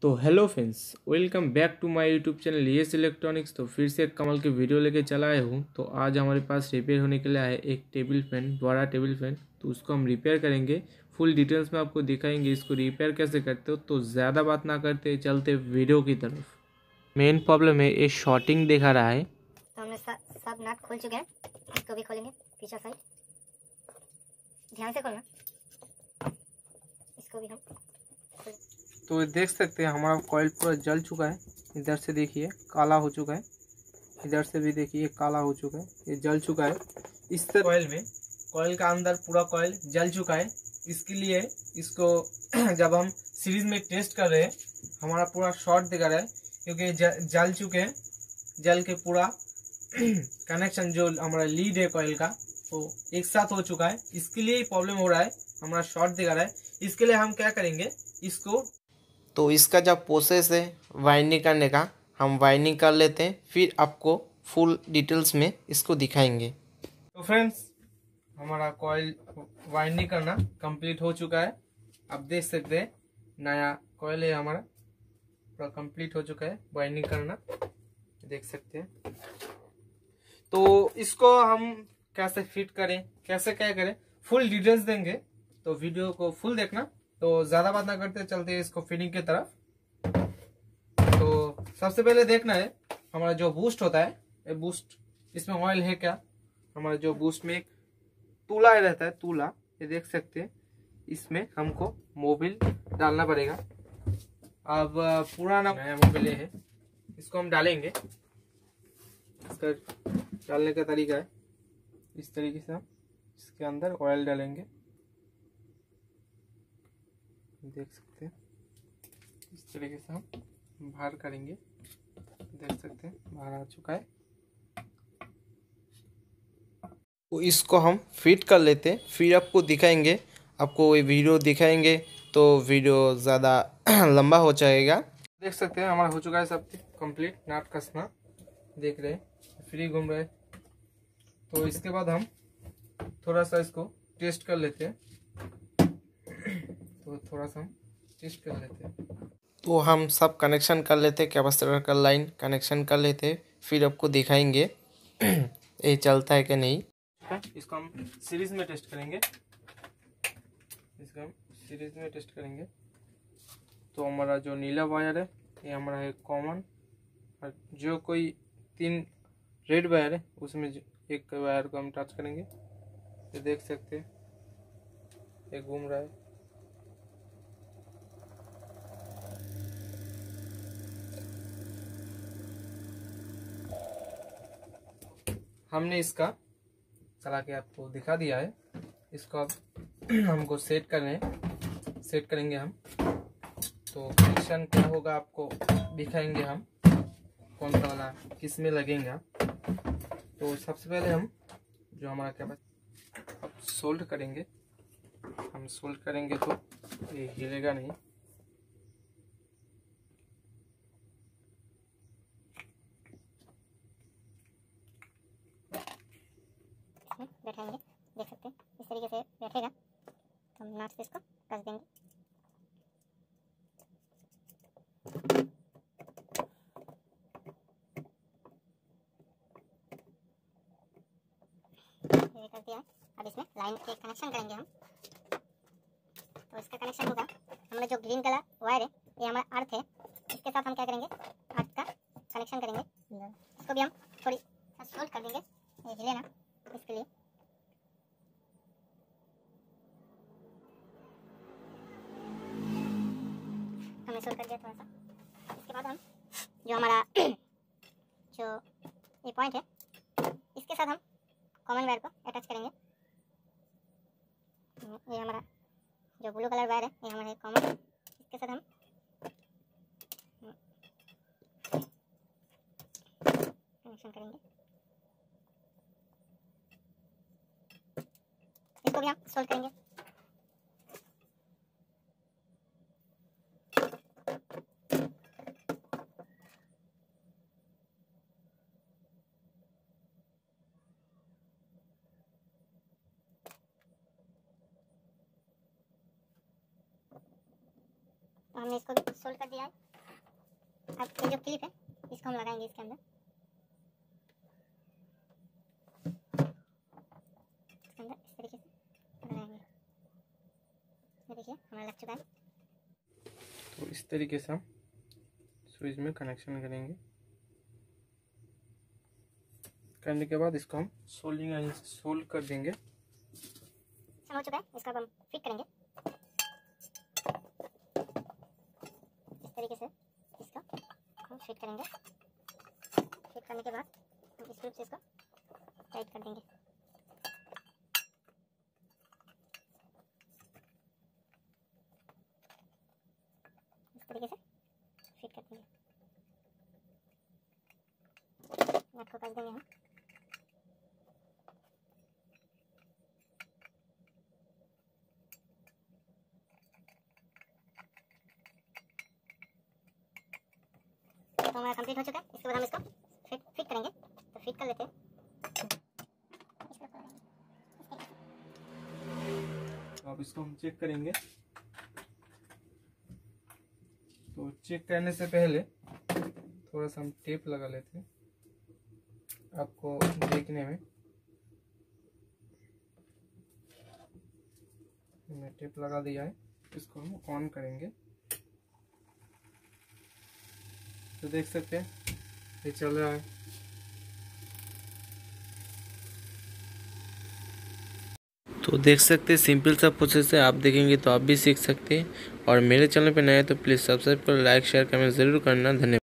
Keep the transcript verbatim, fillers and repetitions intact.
तो hello friends, welcome back to my YouTube channel Yes Electronics. तो फिर से एक कमाल की वीडियो लेके चला आया हूँ। तो आज हमारे पास रिपेयर होने के लिए है एक टेबल फैन, बड़ा टेबल फैन। तो उसको हम रिपेयर करेंगे, फुल डिटेल्स में आपको दिखाएंगे इसको रिपेयर कैसे करते हो। तो ज़्यादा बात ना करते चलते वीडियो की तरफ। मेन प्रॉब्लम है ये शॉर्टिंग दिखा रहा है। तो हमने सब नट खोल चुके हैं, इसको भी खोलेंगे पीछे साइड। ध्यान से खोलना, इसको भी हम खोल। तो देख सकते हैं हमारा कॉइल पूरा जल चुका है। इधर से देखिए काला हो चुका है, इधर से भी देखिए काला हो चुका है, ये जल चुका है। इस तरह कॉइल में कॉइल का अंदर पूरा कॉइल जल चुका है। इसके लिए इसको जब हम सीरीज में टेस्ट कर रहे हैं हमारा पूरा शॉर्ट दिखा रहा है, क्योंकि जल चुके हैं। जल के पूरा कनेक्शन जो हमारा लीड है कॉइल का वो एक साथ हो चुका है। इसके लिए प्रॉब्लम हो रहा है, हमारा शॉर्ट दिखा रहा है। इसके लिए हम क्या करेंगे, इसको तो इसका जब प्रोसेस है वाइंडिंग करने का, हम वाइंडिंग कर लेते हैं, फिर आपको फुल डिटेल्स में इसको दिखाएंगे। तो फ्रेंड्स, हमारा कॉइल वाइंडिंग करना कंप्लीट हो चुका है। आप देख सकते हैं नया कॉइल है हमारा, पूरा कंप्लीट हो चुका है वाइंडिंग करना, देख सकते हैं। तो इसको हम कैसे फिट करें, कैसे क्या करें, फुल डिटेल्स देंगे। तो वीडियो को फुल देखना। तो ज्यादा बात ना करते चलते हैं इसको फिटिंग की तरफ। तो सबसे पहले देखना है हमारा जो बूस्ट होता है, ये बूस्ट इसमें ऑयल है क्या। हमारा जो बूस्ट में एक तूला रहता है, तूला ये देख सकते हैं, इसमें हमको मोबिल डालना पड़ेगा। अब पुराना नया मोबिल है, इसको हम डालेंगे। इसका डालने का तरीका है इस तरीके से, हम इसके अंदर ऑयल डालेंगे, देख सकते हैं। इस तरीके से हम बाहर करेंगे, देख सकते हैं बाहर आ चुका है। तो इसको हम फिट कर लेते हैं, फिर आपको दिखाएंगे। आपको ये वीडियो दिखाएंगे तो वीडियो ज़्यादा लंबा हो जाएगा। देख सकते हैं हमारा हो चुका है सब कंप्लीट, नाट कसना देख रहे हैं, फ्री घूम रहे हैं। तो इसके बाद हम थोड़ा सा इसको टेस्ट कर लेते हैं। तो थोड़ा सा हम टेस्ट कर लेते हैं। तो हम सब कनेक्शन कर लेते हैं, कैपेसिटर का लाइन कनेक्शन कर लेते हैं, फिर आपको दिखाएंगे ये चलता है कि नहीं। इसको हम सीरीज में टेस्ट करेंगे, इसको हम सीरीज में टेस्ट करेंगे। तो हमारा जो नीला वायर है ये हमारा है कॉमन, और जो कोई तीन रेड वायर है उसमें एक वायर को हम टच करेंगे। ये देख सकते हैं ये घूम रहा है। हमने इसका चला के आपको दिखा दिया है। इसको अब हमको सेट करने सेट करेंगे हम। तो कनेक्शन क्या होगा आपको दिखाएंगे हम, कौन सा वाला किस में लगेगा। तो सबसे पहले हम जो हमारा क्या अब सोल्ड करेंगे, हम सोल्ड करेंगे तो ये हिलेगा नहीं। बैठाएंगे, देख सकते हैं इस तरीके से बैठेगा। तो हम नाट से इसको कस देंगे। ये कर दिया है। अब इसमें लाइन के कनेक्शन करेंगे हम। तो इसका कनेक्शन होगा, हमने जो ग्रीन कलर वायर है ये हमारा अर्थ है, इसके साथ हम क्या करेंगे, अर्थ का कनेक्शन करेंगे। इसको भी हम थोड़ी सोल्ड कर देंगे, ये हिले ना, इसके लिए। हमने सोल्ड कर दिया थोड़ा सा। इसके बाद हम जो हमारा जो ये पॉइंट है इसके साथ हम कॉमन वायर को अटैच करेंगे। ये हमारा जो ब्लू कलर वायर है ये हमारा कॉमन, इसके साथ हम कनेक्शन करेंगे। इसको भी हम सोल्ड करेंगे। हमने इसको भी सोल्ड कर दिया है। अब ये जो क्लिप है इसको हम लगाएंगे इसके अंदर, इसके अंदर इस तरीके से लगाएंगे। ये देखिए हमारा लग चुका है। तो इस तरीके से हम स्विच में कनेक्शन करेंगे। करने के बाद इसको हम सोल्डिंग सोल्ड कर देंगे। हो चुका है, इसका हम फिट करेंगे इस तरीके से। इसको हम फिट करेंगे। फिट करने के बाद हम इस क्लिप से इसको टाइट कर देंगे। इस तरीके से फिट कर देंगे। नट को कस देंगे हम। तो हमारा कंप्लीट हो चुका है। इसके बाद हम इसको फिट फिट करेंगे। तो फिट कर लेते हैं। तो अब इसको हम चेक करेंगे। तो चेक करने से पहले थोड़ा सा हम टेप लगा लेते हैं आपको देखने में। मैंने टेप लगा दिया है। इसको हम ऑन करेंगे तो देख सकते हैं ये चल रहा है। तो देख सकते हैं सिंपल सा प्रोसेस है। आप देखेंगे तो आप भी सीख सकते हैं। और मेरे चैनल पे नए हैं तो प्लीज़ सब्सक्राइब कर, लाइक शेयर कमेंट ज़रूर करना। धन्यवाद।